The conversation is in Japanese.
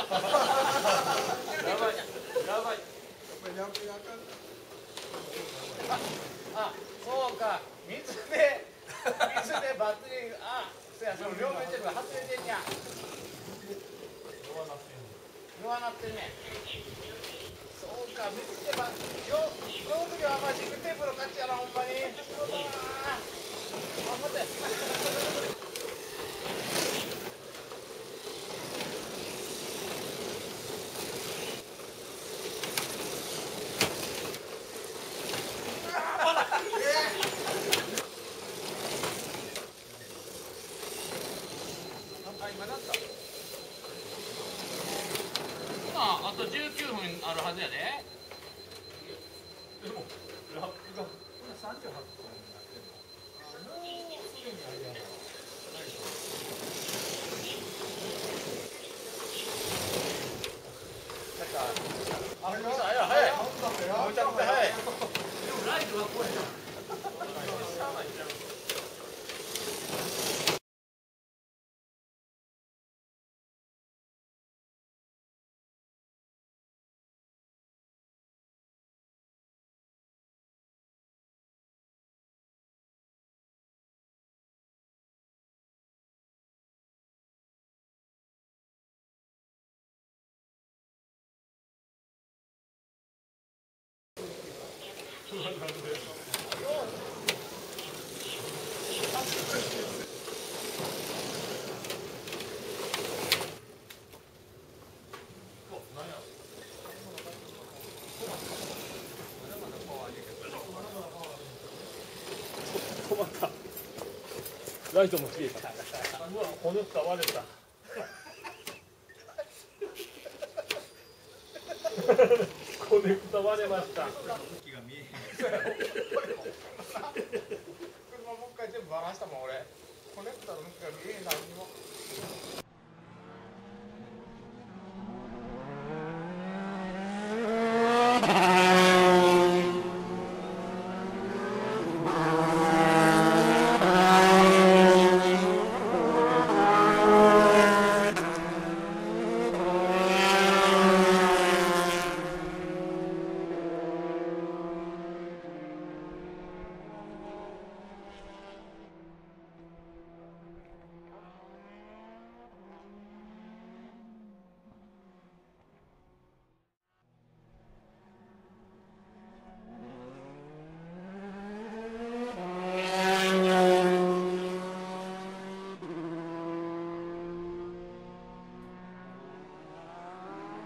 ばい。あ、そうか。水でバッテリー、そうや、その両面テープが外れてんや。弱なってんね。そうか、水で両手はマジックテープの勝ちやな、ほんまに。そうだな。頑張って。今なった。あと19分あるはずやで。でもラップが38分になってるの。もうすぐにあれやな。早い。めちゃくちゃ早い。でもライトがこれ。止まった。ライトも消えた。うわ、骨伝われた。コネクタ割れました。車もう一回全部バラしたもん俺。コネクタの向きが見えへん何にも。